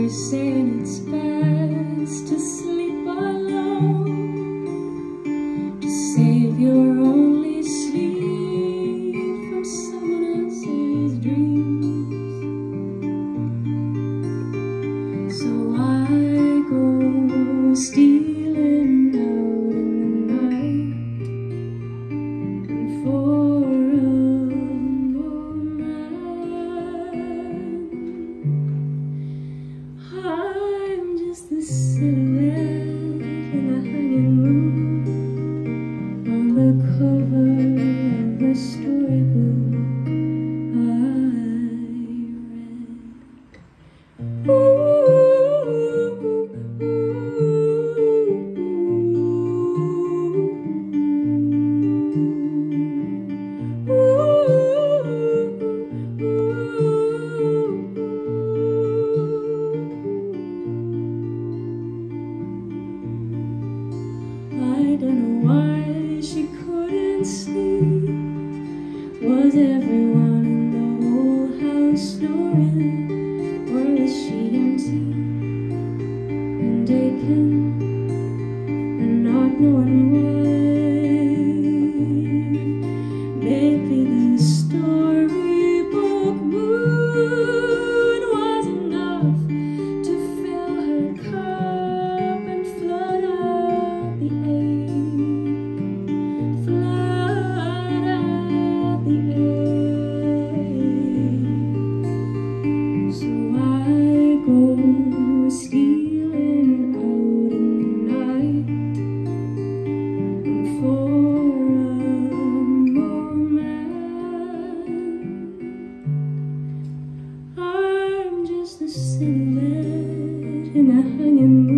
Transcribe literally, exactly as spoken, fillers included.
always saying it's best to sleep alone, to save your only sleep from someone else's dreams. So I go stealing out in the night, and for a I'm just the silhouette in the hanging room on the cover of the storybook I read. Ooh, ooh, ooh, I don't know why she couldn't sleep. Was everyone in the whole house snoring, or was she empty and aching and not knowing why? Maybe the storybook moon was enough to fill her cup and flood out the ache, flood out the ache. So I go stealing out in the night, and for a moment I'm just a silhouette in a hanging moon.